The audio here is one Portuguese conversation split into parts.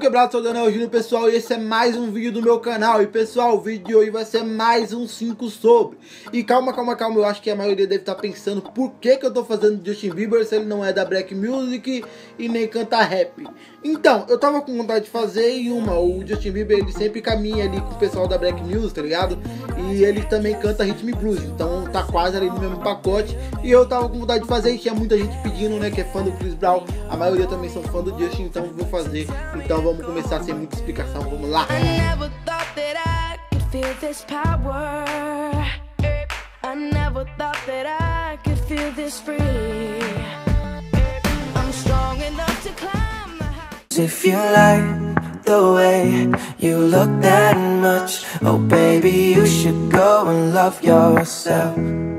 quebrado, sou o Daniel Júnior, pessoal, e esse é mais um vídeo do meu canal. E pessoal, o vídeo de hoje vai ser mais um 5 sobre. E calma, eu acho que a maioria deve estar pensando por que eu tô fazendo Justin Bieber se ele não é da Black Music e nem canta rap. Então, eu tava com vontade de fazer e o Justin Bieber, ele sempre caminha ali com o pessoal da Black Music, tá ligado? E ele também canta Rhythm and Blues, então tá quase ali no mesmo pacote. E eu tava com vontade de fazer e tinha muita gente pedindo, né, que é fã do Chris Brown. A maioria também são fã do Justin, então vou fazer. Então vamos começar sem muita explicação, vamos lá. If you like the way you look that much, oh baby, you should go and love yourself.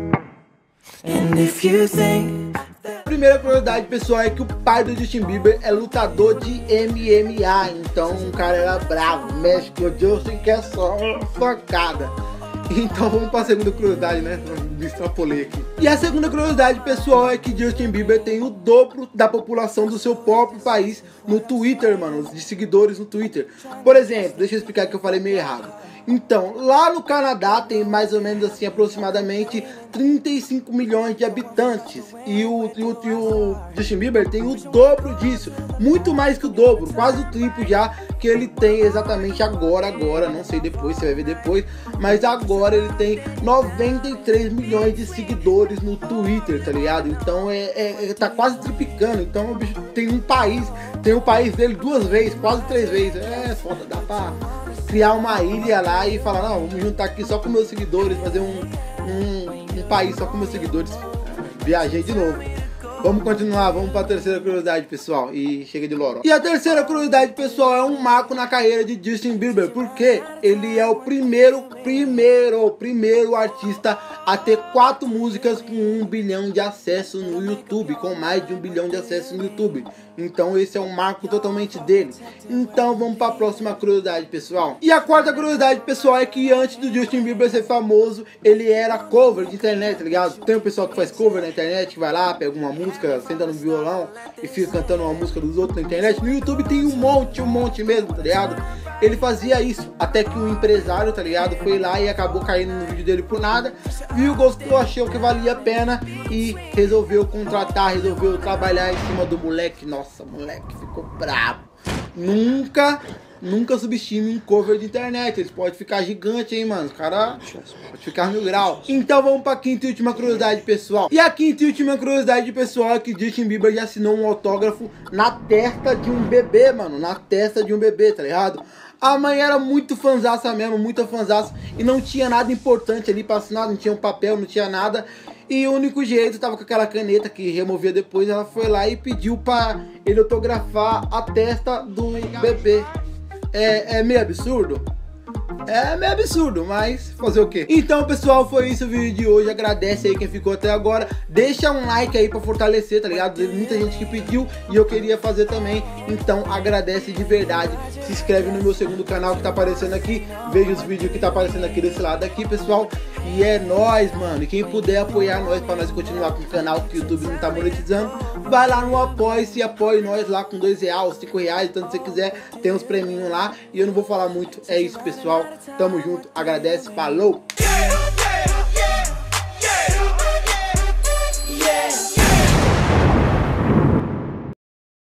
And if you think Primeira curiosidade, pessoal, é que o pai do Justin Bieber é lutador de MMA, então o cara era bravo, mexe com o Justin que é só uma facada. Então vamos para a segunda curiosidade, né? Me extrapolei aqui. E a segunda curiosidade, pessoal, é que Justin Bieber tem o dobro da população do seu próprio país no Twitter, mano, de seguidores no Twitter. Por exemplo, deixa eu explicar que eu falei meio errado. Então, lá no Canadá tem mais ou menos assim, aproximadamente 35 milhões de habitantes. E o Justin Bieber tem o dobro disso. Muito mais que o dobro, quase o triplo já que ele tem exatamente agora, não sei depois, você vai ver depois. Mas agora ele tem 93 milhões de seguidores no Twitter, tá ligado? Então tá quase triplicando. Então o bicho tem um país dele 2 vezes, quase 3 vezes. É foda, dá pra criar uma ilha lá e falar, não, vamos juntar aqui só com meus seguidores, fazer um país só com meus seguidores. Viajei de novo. Vamos continuar, vamos para a terceira curiosidade, pessoal, e chega de loró. E a terceira curiosidade, pessoal, é um marco na carreira de Justin Bieber, porque ele é o primeiro artista a ter 4 músicas com 1 bilhão de acessos no YouTube, com mais de 1 bilhão de acessos no YouTube. Então esse é um marco totalmente dele. Então vamos para a próxima curiosidade, pessoal. E a quarta curiosidade, pessoal, é que antes do Justin Bieber ser famoso, ele era cover de internet, tá ligado? Tem um pessoal que faz cover na internet, que vai lá, pega uma música, senta no violão e fica cantando uma música dos outros na internet. No YouTube tem um monte mesmo, tá ligado? Ele fazia isso, até que um empresário, tá ligado, foi lá e acabou caindo no vídeo dele por nada, viu, gostou, achou que valia a pena e resolveu contratar, resolveu trabalhar em cima do moleque. Nossa, moleque ficou brabo. Nunca subestime um cover de internet, eles podem ficar gigante, hein, mano, os caras podem ficar 1000 graus. Então vamos pra quinta e última curiosidade, pessoal. E a quinta e última curiosidade, pessoal, é que Justin Bieber já assinou um autógrafo na testa de um bebê, mano, na testa de um bebê, tá ligado? A mãe era muito fanzaça mesmo, muita fanzaça, e não tinha nada importante ali pra assinar, não tinha um papel, não tinha nada. E o único jeito, tava com aquela caneta que removia depois, ela foi lá e pediu pra ele autografar a testa do bebê. É meio absurdo? É meio absurdo, mas fazer o quê? Então, pessoal, foi isso o vídeo de hoje. Agradece aí quem ficou até agora. Deixa um like aí pra fortalecer, tá ligado? Teve muita gente que pediu e eu queria fazer também. Então, agradece de verdade. Se inscreve no meu segundo canal que tá aparecendo aqui. Veja os vídeos que tá aparecendo aqui desse lado aqui, pessoal. E é nóis, mano. E quem puder apoiar nós pra nós continuar com o canal que o YouTube não tá monetizando, vai lá no Apoie-se e apoie nós lá com R$2, R$5, tanto você quiser. Tem uns preminhos lá. E eu não vou falar muito. É isso, pessoal. Tamo junto. Agradece. Falou!